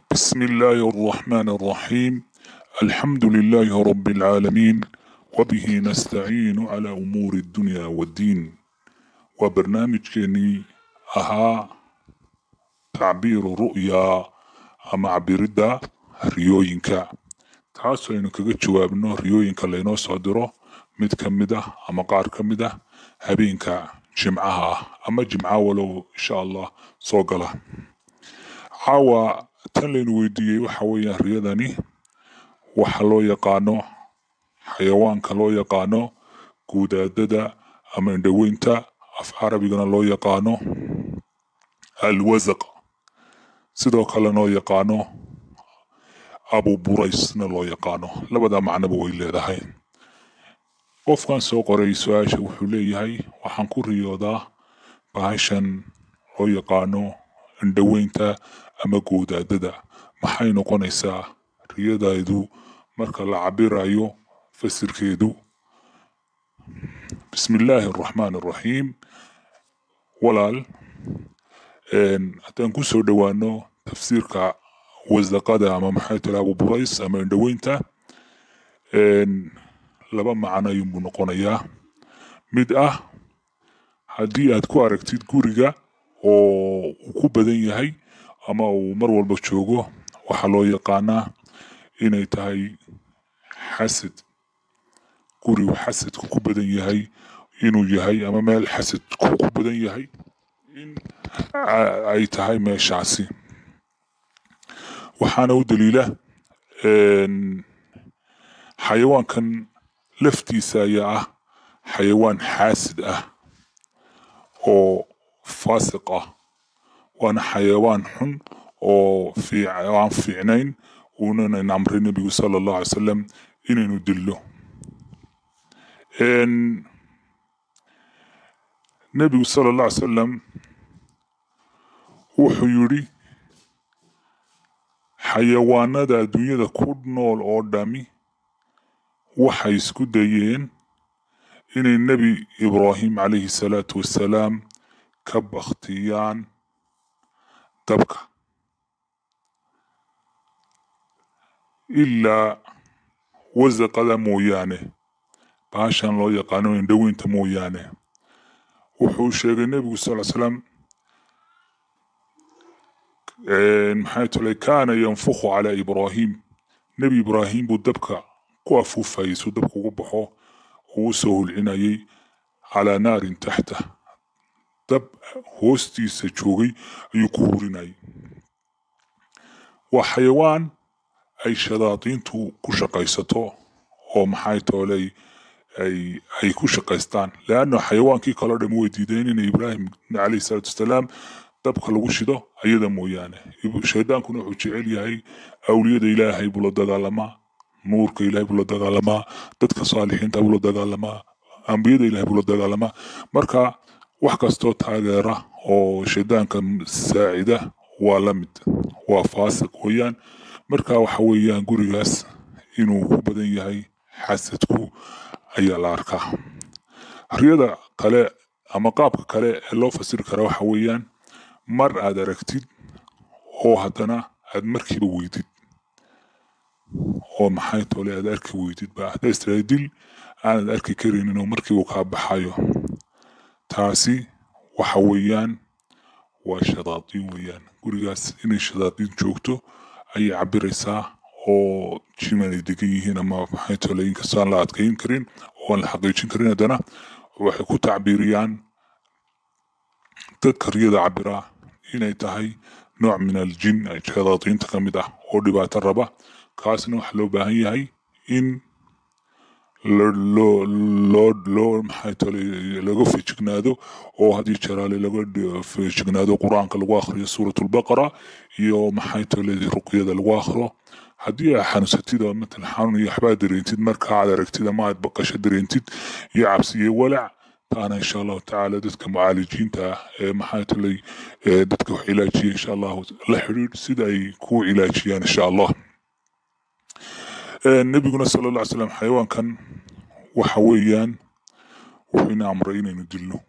بسم الله الرحمن الرحيم. الحمد لله رب العالمين، وبه نستعين على أمور الدنيا والدين. وبرنامج كني أها تعبير رؤيا أما عبيردا ريوينكا تاسو إنو كجا جوابنو ريوينكا لينو صادرو مid كمده أما قار كمده هبينكا جمعها أما جمعة ولو إن شاء الله صوغلا عاوة تلين ويديي وحويا رياداني وحلو يقانو حيوانka loo yaqaano guudaadada ama indhaweynta af carabigana loo yaqaano alwazaq, sidoo kale loo yaqaano abu buraysna loo yaqaano. labada macnaba way leedahay. qofkan soo qoray su-aasha wuxuu leeyahay waxaan ku riyoodaa bahashan loo yaqaano indhaweynta ama guudaadada, maxay noqonaysaa riyadaydu marka la cabirayo فسركيدو. بسم الله الرحمن الرحيم. ولال هتنكو سو دوانو تفسيرك وزقادا أما محيط أبو برايس أما اندوينتا لبا معنا يمبو نقونيا مid haddii aad ku aragtid guriga oo ku badan yahay ama uu mar walba joogo waxaa loo yaqaanaa inay tahay xasad. gurigu xasadku ku badan yahay inuu yahay ama meel xasadku ku badan yahay in ay tahay meeshaasi. waxaana u daliila xayawaankan laftiisa ayaa ah xayawaan xaasid ah oo faasiq ah, waana xayawaan xun oo aan fiicnayn uunan amray nabigu sala allahu alay wasalam inaynu dillo. nabigu sala allah alay salam wuxuu yidhi xayawaanada adduunyada ku nool oo dhami waxay isku dayeen inay nebi ibraahim calayhi salaatu wassalaam ka baktiyaan dabka ilaa wasaqada mooyaane, bahashan loo yaqaano indhaweynta mooyaane. wuxuu sheegay nebigu sal slam maxay tolay kaana yanfukhu calaa ibraahim, nebi ibraahim buu dabka ku afuufayay suu dabka ugu baxo uu soo hulcinayay calaa naarin taxta, dab hoostiisa joogay ayuu ku hurinayay. waa xayawaan ay shadaadiintu ku shaqaysato oo maxay toolay ay ku shaqaystaan, leanna xayawaankii kaloo dham way diideen in ibraahim calayhi salaatu wassalaam dabka lagu shido ayada mooyaane. shaydaankuna wuxuu jecel yahay awliyada ilaahay buu la dagaalamaa, nuurka ilaahay buu la dagaalamaa, dadka saalixiinta buu la dagaalamaa, ambiyada ilaahay buu la dagaalamaa. marka wax kastoo taageera oo shaydaanka saacida waa la mid, waa faasiq weeyaan. marka waxa weeyaan gurigaas inuu ku badan yahay xasadku ayaa la arkaa. riyada kale ama qaabka kale ee loo fasiri kara waxa weeyaan mar aad aragtid oo haddana aad markiiba weydid oo maxay tole aad arki weydid ba hadda istiraadil aanad arki karaynin oo markiiba kaa baxayo. taasi waxa weeyaan waa shadaadiin weeyaan. gurigaas inay shadaadiin joogto ayay cabiraysaa oo jiman ay degan yihiin ama maxay tole inkastoo aan la adkayn karin oo aan la xaqiijin karin, haddana waxay ku tacbiiriyaan dadka riyada cabiraa inay tahay nooc min aljin ay shadaadiinta ka mid ah oo dhibaato raba. kaasna waxa loo baahan yahay in loo maxay tole laga fejignaado oo haddii jaraale laga fejignaado qur-aanka lagu akhriyo suuratulbaqara iyo maxay tole ruqyada lagu akhro. haddii aad xanuunsatid oo matalan xanuun iyo waxbaa dareentid marka aad aragtid ama aad baqasho dareentid iyo cabsi iyo walac, taana insha allahu tacaala dadka mucaalijiinta ah ee maxay tolay dadka wax ilaajiya insha allahu la xidhiidh sida ay ku ilaajiyaan insha allah. nabiguna sala allah alay slam xayawaankan waxa weeyaan wuxuu ina amray inaynu dilno.